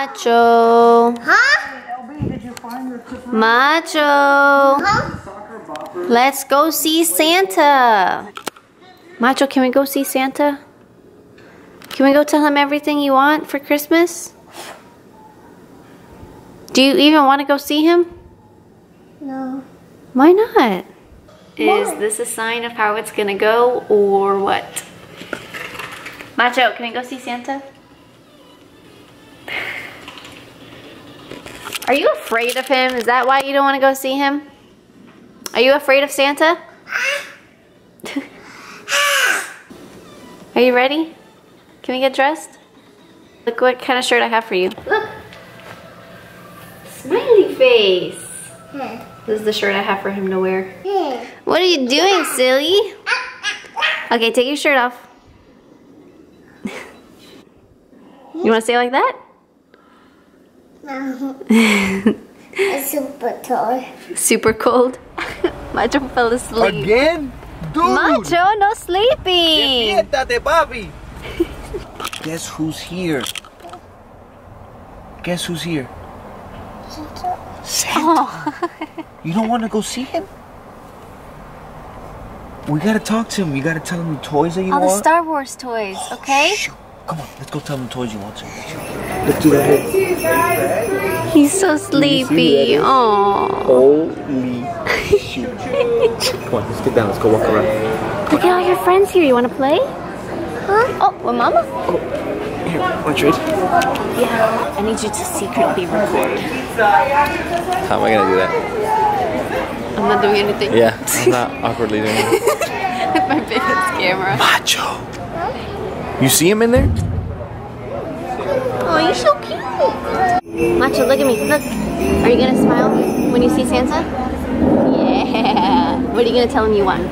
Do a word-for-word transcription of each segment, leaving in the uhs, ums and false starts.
Macho. Huh? Macho. Huh? Let's go see Santa. Macho, can we go see Santa? Can we go tell him everything you want for Christmas? Do you even want to go see him? No. Why not? Is this a sign of how it's gonna go or what? Macho, can we go see Santa? Are you afraid of him? Is that why you don't want to go see him? Are you afraid of Santa? Are you ready? Can we get dressed? Look what kind of shirt I have for you. Look. Smiley face. Yeah. This is the shirt I have for him to wear. Yeah. What are you doing, silly? Okay, take your shirt off. You want to say it like that? No. It's super cold. Super cold. Macho fell asleep. Again? Dude! Macho, no sleeping. Despiértate, papi. Guess who's here? Guess who's here? Santa. Oh. You don't want to go see him? We gotta talk to him. You gotta tell him the toys that you All want. the Star Wars toys, okay? Shh. Come on, let's go tell him the toys you want. To. Let's do that. He's so sleepy. Oh. Holy shoot. Come on, let's get down. Let's go walk around. Look at all your friends here. You want to play? Huh? Oh, with Mama? Oh, here, want to trade? Yeah. I need you to secretly record. How am I gonna do that? I'm not doing anything. Yeah, I'm not awkwardly doing it. With my biggest camera. Macho. You see him in there? Oh, you're so cute. Macho, look at me. Look. Are you gonna smile when you see Santa? Yeah. What are you gonna tell him you want?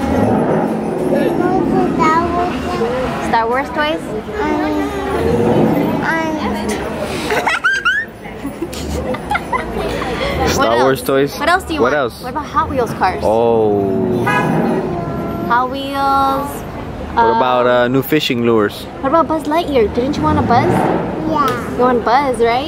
Star Wars toys? Star Wars toys? What else do you what want? What else? What about Hot Wheels cars? Oh. Hot Wheels. What uh, about uh, new fishing lures? What about Buzz Lightyear? Didn't you want a Buzz? Yeah. You want Buzz, right?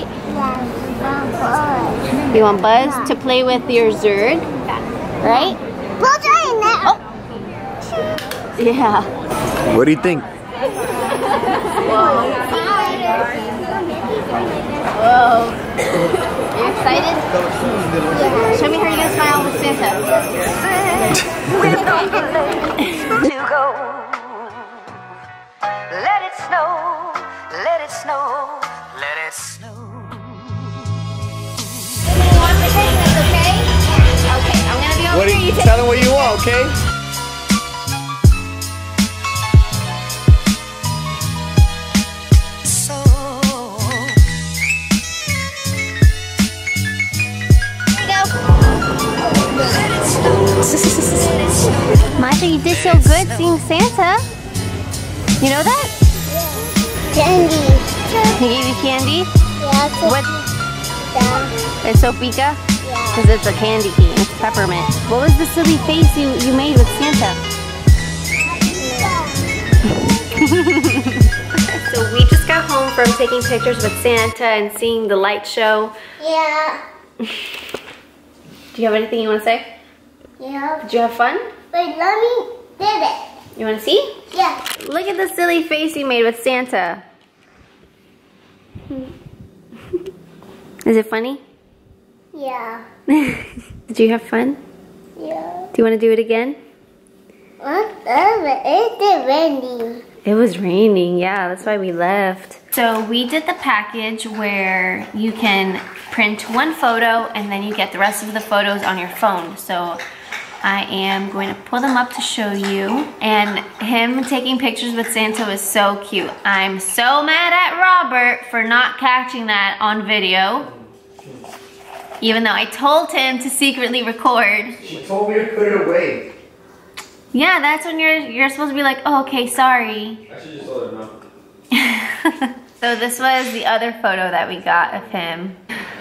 Yeah. You want Buzz to play with your Zurg, right? Buzz right now. Oh. Yeah. What do you think? Whoa. Whoa. You excited? Yeah. Show me how you're gonna smile with Santa. To go. Let it snow, let it snow, let it snow. You want the Christmas, okay? Okay, I'm gonna be over What here. you, You take tell him what you want, okay? So let it snow, let it snow. Macho, you did so good seeing Santa. You know that? Candy. He gave you candy? Yeah. So What? yeah. It's Sopica? Because it's a candy cane. It's peppermint. What was the silly face you, you made with Santa? So we just got home from taking pictures with Santa and seeing the light show. Yeah. Do you have anything you want to say? Yeah. Did you have fun? Wait, let me did it. You want to see? Yeah. Look at the silly face you made with Santa. Is it funny? Yeah. Did you have fun? Yeah. Do you want to do it again? What? It's raining. It was raining, yeah, that's why we left. So we did the package where you can print one photo and then you get the rest of the photos on your phone. So I am going to pull them up to show you. And him taking pictures with Santa was so cute. I'm so mad at Robert for not catching that on video. Even though I told him to secretly record. She told me to put it away. Yeah, that's when you're you're supposed to be like, oh, okay, sorry. I should just told her no. So this was the other photo that we got of him.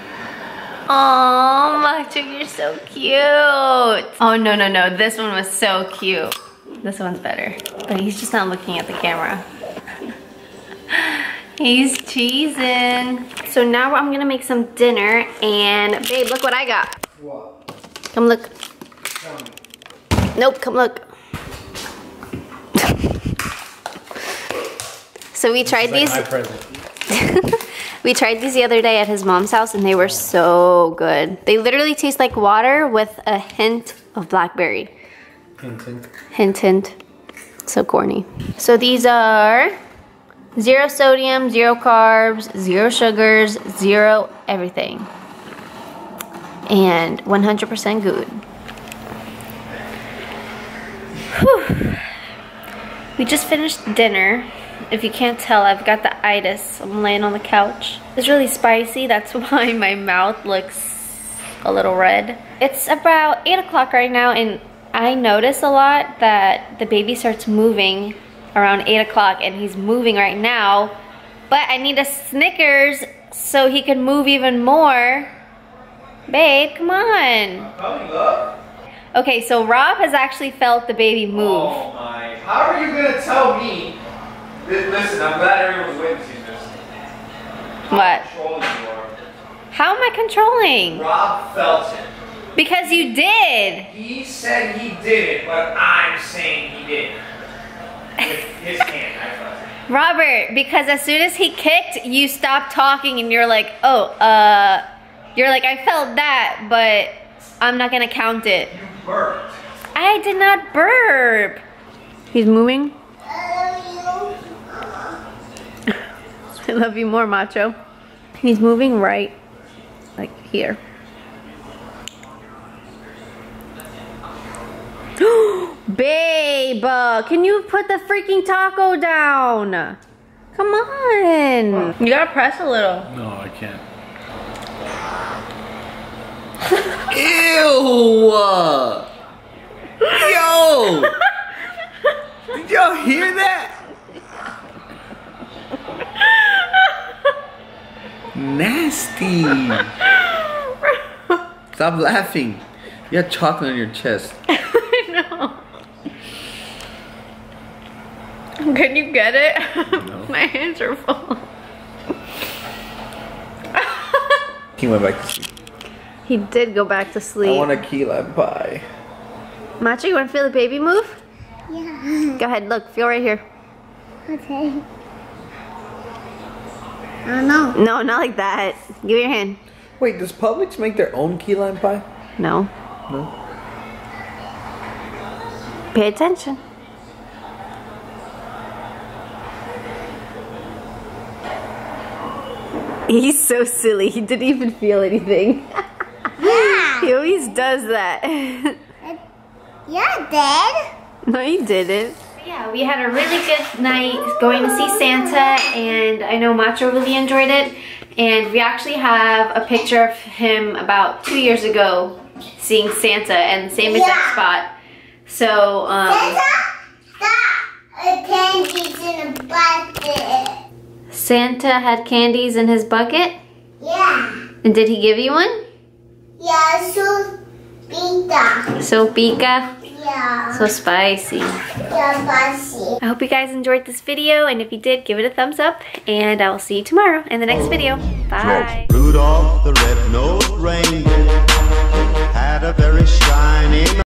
Oh, Macho, you're so cute. Oh, no, no, no. This one was so cute. This one's better. But he's just not looking at the camera. He's cheesing. So now I'm gonna make some dinner, and babe, look what I got. What? Come look. Nope, come look. So we tried This is these. like my present. We tried these the other day at his mom's house, and they were so good. They literally taste like water with a hint of blackberry. Hint, hint. Hint, hint. So corny. So these are zero sodium, zero carbs, zero sugars, zero everything. And one hundred percent good. Whew. We just finished dinner. If you can't tell, I've got the itis. I'm laying on the couch. It's really spicy. That's why my mouth looks a little red. It's about eight o'clock right now, and I notice a lot that the baby starts moving around eight o'clock, and he's moving right now. But I need a Snickers so he can move even more. Babe, come on. Coming up. Okay, so Rob has actually felt the baby move. Oh my. How are you gonna tell me? Listen, I'm glad everyone's witnessing this. What? How controlling you are. How am I controlling? Rob felt it. Because you did. He said he did it, but I'm saying he did. With his hand, I felt it. Robert, because as soon as he kicked, you stopped talking and you're like, oh, uh, you're like, I felt that, but I'm not gonna count it. You burped. I did not burp. He's moving. I love you more, Macho. He's moving right, like here. Babe, uh, can you put the freaking taco down? Come on. You gotta press a little. No, I can't. Ew! Yo! Did y'all hear that? Nasty! Stop laughing. You got chocolate on your chest. I know. Can you get it? No. My hands are full. He went back to sleep. He did go back to sleep. I want a key lime pie. Macho, you want to feel the baby move? Yeah. Go ahead, look, feel right here. Okay. I don't know. No, not like that. Give me your hand. Wait, does Publix make their own key lime pie? No. No. Pay attention. He's so silly. He didn't even feel anything. Yeah. He always does that. Yeah, Dad. No, you didn't. Yeah, we had a really good night going to see Santa, and I know Macho really enjoyed it. And we actually have a picture of him about two years ago seeing Santa in the same exact Yeah. spot. So, um... Santa, stop. A candy's in a bucket. Santa had candies in his bucket? Yeah. And did he give you one? Yeah, so pizza. So pica, Yeah. so spicy. Yeah, spicy. I hope you guys enjoyed this video, and if you did, give it a thumbs up, and I will see you tomorrow in the next video. Bye. Rudolph the red-nosed reindeer had a very shiny